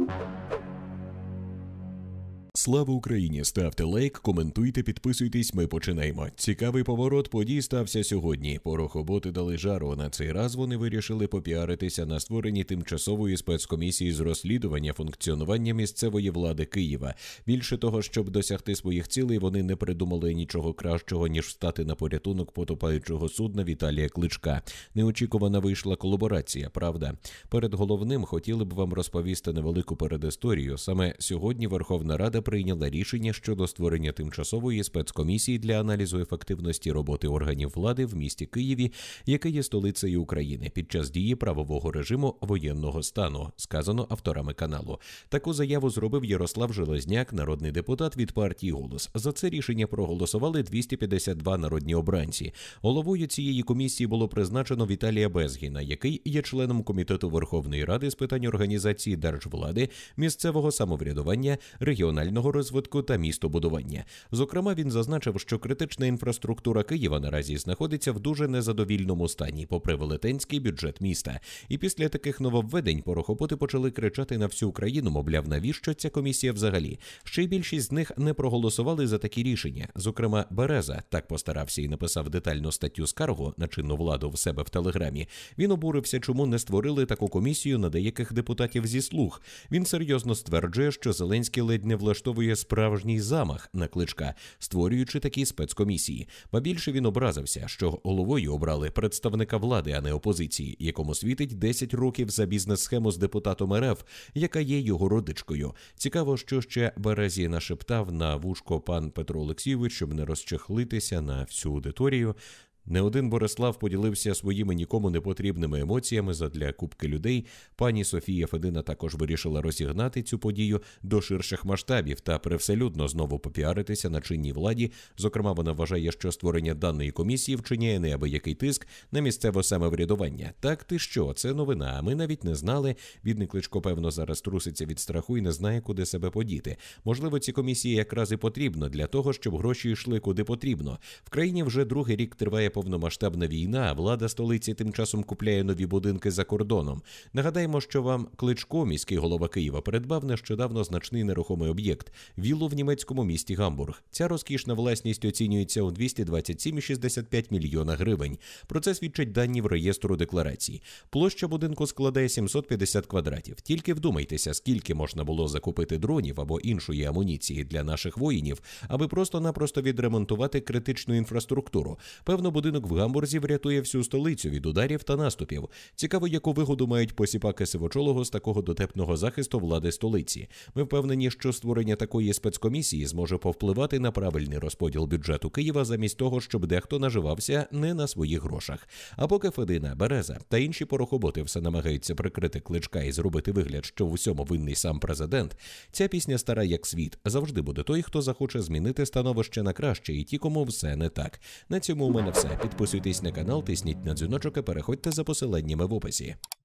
Слава Україні! Ставте лайк, коментуйте, підписуйтесь, ми починаємо. Цікавий поворот подій стався сьогодні. Порохоботи дали жару. На цей раз вони вирішили попіаритися на створенні тимчасової спецкомісії з розслідування функціонування місцевої влади Києва. Більше того, щоб досягти своїх цілей, вони не придумали нічого кращого, ніж стати на порятунок потопаючого судна Віталія Кличка. Неочікувана вийшла колаборація, правда? Перед головним хотіли б вам розповісти невелику передісторію. Саме сьогодні Верховна Рада прийняла рішення щодо створення тимчасової спецкомісії для аналізу ефективності роботи органів влади в місті Києві, яке є столицею України, під час дії правового режиму воєнного стану, сказано авторами каналу. Таку заяву зробив Ярослав Железняк, народний депутат від партії «Голос». За це рішення проголосували 252 народні обранці. Головою цієї комісії було призначено Віталія Безгіна, який є членом Комітету Верховної Ради з питань організації держвлади, місцевого самоврядування, регіонального розвитку та містобудування. Зокрема, він зазначив, що критична інфраструктура Києва наразі знаходиться в дуже незадовільному стані, попри велетенський бюджет міста. І після таких нововведень порохоботи почали кричати на всю Україну, мовляв, навіщо ця комісія взагалі? Ще й більшість з них не проголосували за такі рішення. Зокрема, Береза так постарався і написав детальну статтю скаргу на чинну владу в себе в Телеграмі. Він обурився, чому не створили таку комісію на деяких депутатів зі «Слуг». Він серйозно стверджує, що Зеленський ледь не влаштовує справжній замах на Кличка, створюючи такі спецкомісії. Ба більше він образився, що головою обрали представника влади, а не опозиції, якому світить 10 років за бізнес-схему з депутатом РФ, яка є його родичкою. Цікаво, що ще Березі нашептав на вушко пан Петро Олексійович, щоб не розчехлитися на всю аудиторію. Не один Борислав поділився своїми нікому не потрібними емоціями задля купки людей. Пані Софія Федина також вирішила розігнати цю подію до ширших масштабів та привселюдно знову попіаритися на чинній владі. Зокрема, вона вважає, що створення даної комісії вчиняє неабиякий тиск на місцеве самоврядування. Так ти що? Це новина, а ми навіть не знали. Бідний Кличко, певно, зараз труситься від страху і не знає, куди себе подіти. Можливо, ці комісії якраз і потрібно для того, щоб гроші йшли куди потрібно. В країні вже другий рік триває повномасштабна війна, а влада столиці тим часом купляє нові будинки за кордоном. Нагадаємо, що вам Кличко, міський голова Києва, придбав нещодавно значний нерухомий об'єкт – віллу в німецькому місті Гамбург. Ця розкішна власність оцінюється у 227,65 мільйона гривень. Про це свідчать дані в реєстру декларацій. Площа будинку складає 750 квадратів. Тільки вдумайтеся, скільки можна було закупити дронів або іншої амуніції для наших воїнів, аби просто-напросто відремонтувати критичну інфраструктуру. Певно, будинок в Гамбурзі врятує всю столицю від ударів та наступів. Цікаво, яку вигоду мають посіпаки сивочолого з такого дотепного захисту влади столиці. Ми впевнені, що створення такої спецкомісії зможе повпливати на правильний розподіл бюджету Києва замість того, щоб дехто наживався не на своїх грошах. А поки Федина, Береза та інші порохоботи все намагаються прикрити Кличка і зробити вигляд, що в усьому винний сам президент, ця пісня стара як світ. Завжди буде той, хто захоче змінити становище на краще, і ті, кому все не так. На цьому у мене все. Підписуйтесь на канал, тисніть на дзвіночок і переходьте за посиланнями в описі.